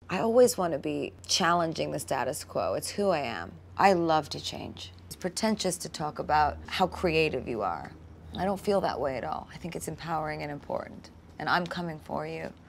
I always want to be challenging the status quo. It's who I am. I love to change. It's pretentious to talk about how creative you are. I don't feel that way at all. I think it's empowering and important. And I'm coming for you.